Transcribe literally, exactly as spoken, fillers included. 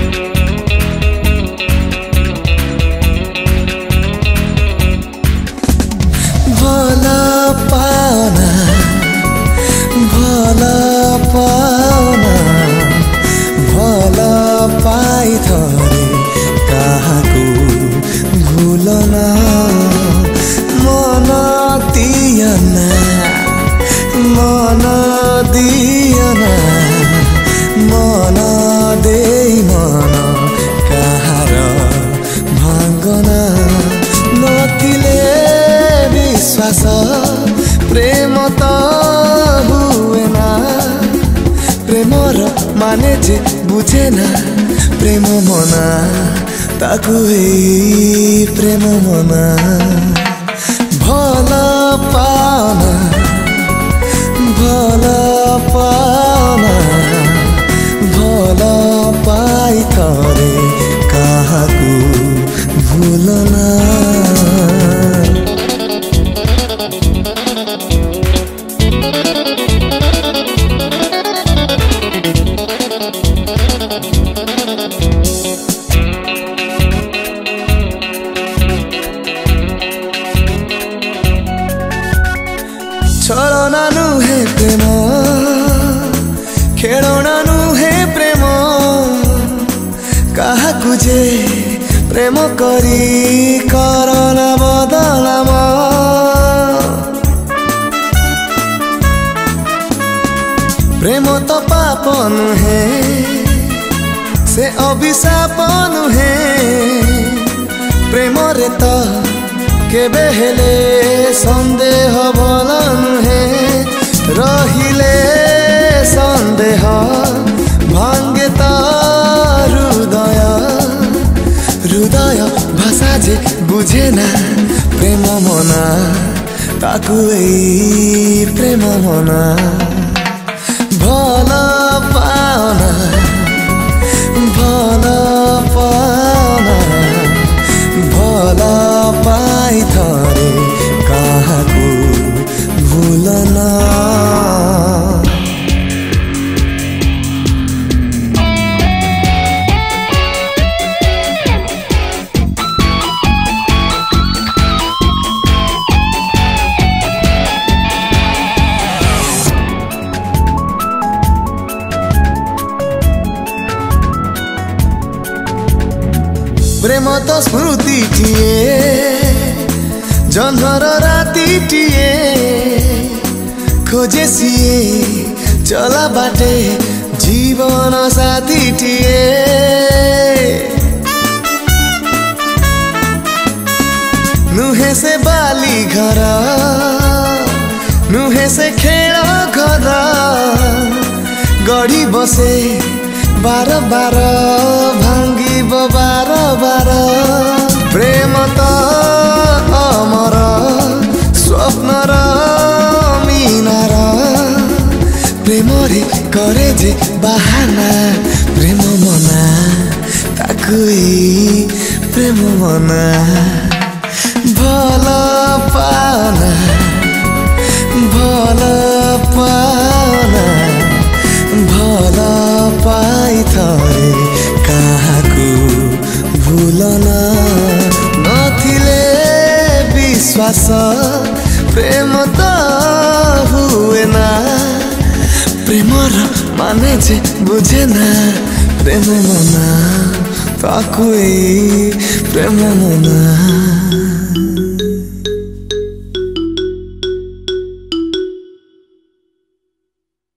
भला पाना भला पाना भला पाई थरे काहाको भूलना मन दियना मन दियना मन दे मन कहार भांगना नथिले विश्वास प्रेम तो हुए ना प्रेमर माने जे बुझे ना प्रेम मना ताकु हे प्रेम मना भला पाना भला पाना भला पाई थरे काहाकु भूलना छलना नुहे प्रेम खेलना नुहे प्रेम काहाकु जे प्रेम करी करना बदनाम प्रेम तो पाप नुहे से अभिशाप नुहे प्रेम रे तो केबे हेले संदेह भला नुहे रहिले संदेह भांगे ता हृदय हृदय भाषा जे बुझे ना प्रेम मना ताकु एई प्रेम मना भला पाना भला पाना भला पाई थरे काहाकु भूलना प्रेम तो स्मृति टिए जन्मर राति टिए खोजे सिए चला बाटे जीवन साथी टिए नुहे से बाली घर नुहे से खेल घर गढ़ी बसे बार बार भांगी बार बार प्रेम तो अमर स्वप्नर मीनार प्रेम रे करे जे बाहाना प्रेम मना ताकु प्रेम मना भला पाना भला पाना भला पाई थरे काहाकु भूलना नथिले विश्वास प्रेम तो हुए ना प्रेमर माने जे बुझे ना प्रेम मना ताकु प्रेम मना।